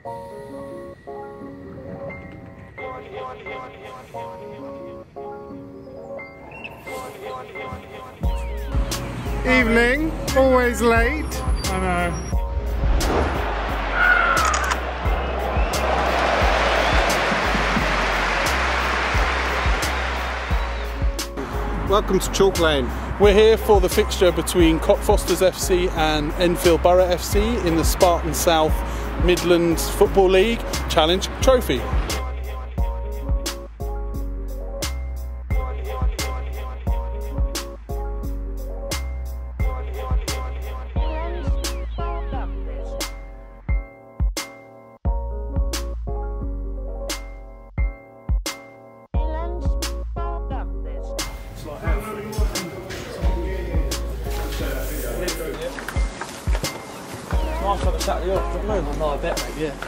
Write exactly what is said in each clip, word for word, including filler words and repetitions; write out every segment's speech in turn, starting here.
Evening, always late. I know. Welcome to Chalk Lane. We're here for the fixture between Cockfosters F C and Enfield Borough F C in the Spartan South Midlands Football League Challenge Trophy. Nice to have a Saturday off, do you know what I mean? No, I bet, mate, yeah.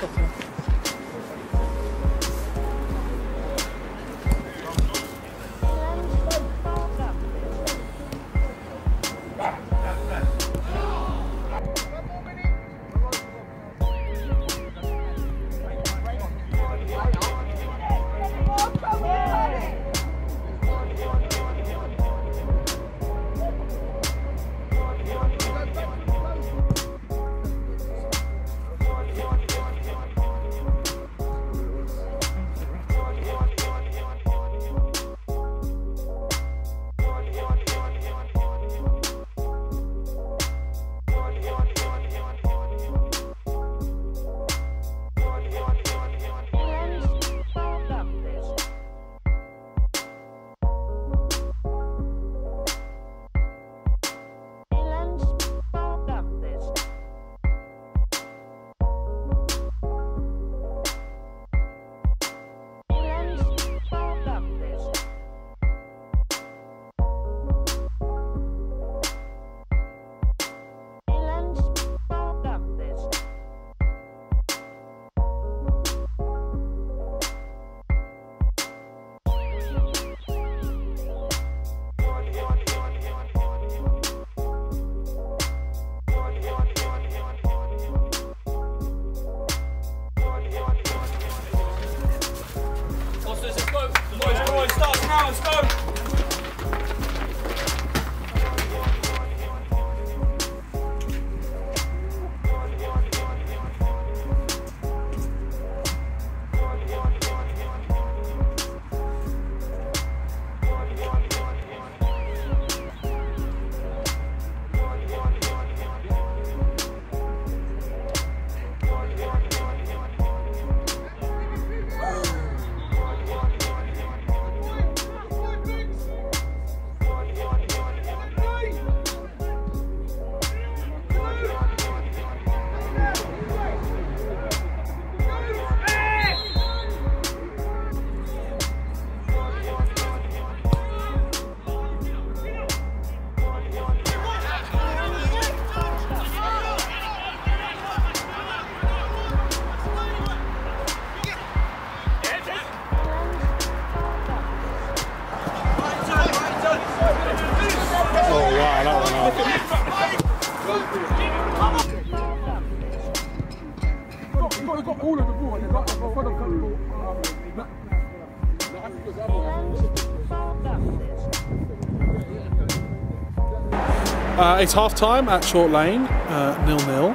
Uh, it's half time at Chalk Lane, uh, nil nil.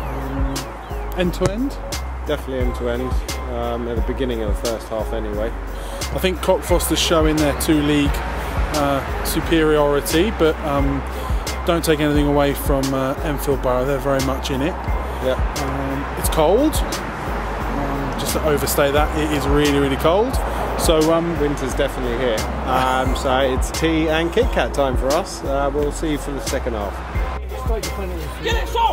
Um, end to end? Definitely end to end, um, at the beginning of the first half anyway. I think Cockfosters showing their two league uh, superiority, but um, don't take anything away from uh, Enfield Borough, they're very much in it. Yeah. Um, it's cold, um, just to overstate that, it is really, really cold. So um, winter's definitely here. Um, so it's tea and Kit Kat time for us. Uh, we'll see you for the second half. Get it, so!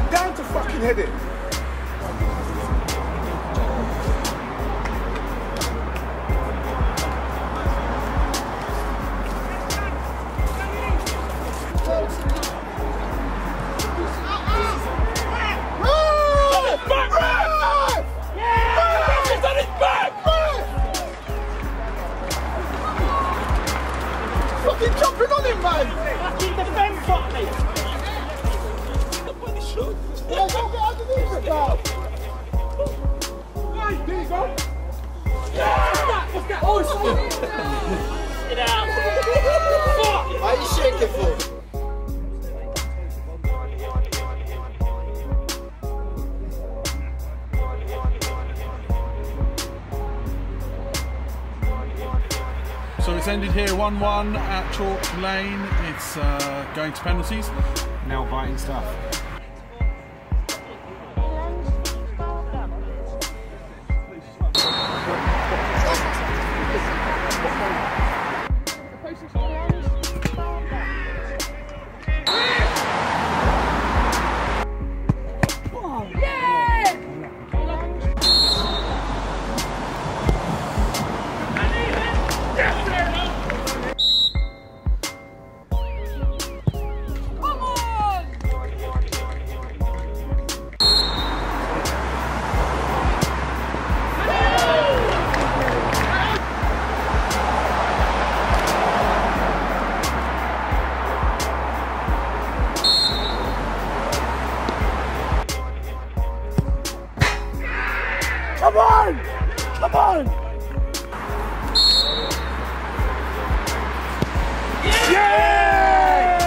Get down to fucking head it. Fucking jumping on him, man! Fucking defend properly! Yeah, don't get underneath it now! Right, there you go! Yeah! What's that? Oh, it's Get out! Fuck! Why are you shaking for? So it's ended here one one at Chalk Lane. It's uh, going to penalties. Now biting stuff. Come on! Come on! Yeah! Yeah!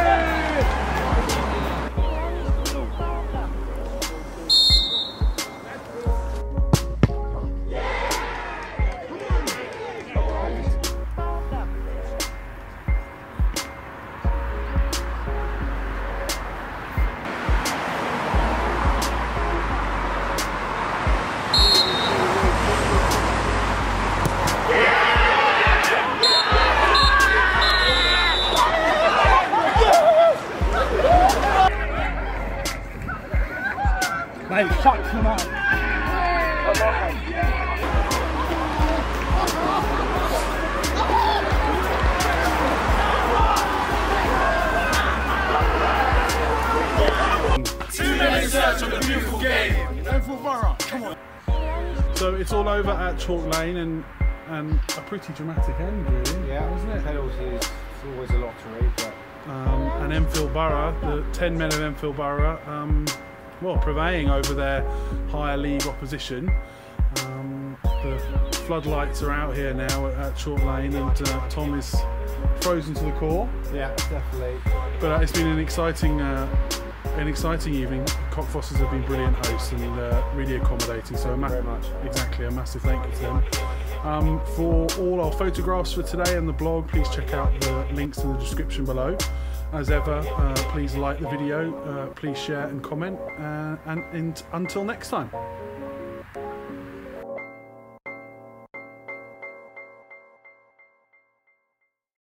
Mate, shut him out. Come on. Two minutes search of the beautiful game. Enfield Borough, come on. So it's all over at Chalk Lane, and and a pretty dramatic end, really. Yeah, wasn't it? Penalties, it's always a lottery, but Um, and Enfield Borough, the ten men of Enfield Borough, um, well, prevailing over their higher league opposition. Um, the floodlights are out here now at, at Chalk Lane, and uh, Tom is frozen to the core. yeah, definitely. But uh, it's been an exciting, uh, an exciting evening. Cockfosters have been brilliant hosts and uh, really accommodating. So a ma- Very much. exactly a massive thank you to them. Um, for all our photographs for today and the blog, please check out the links in the description below. As ever, uh, please like the video, uh, please share and comment, uh, and, and until next time.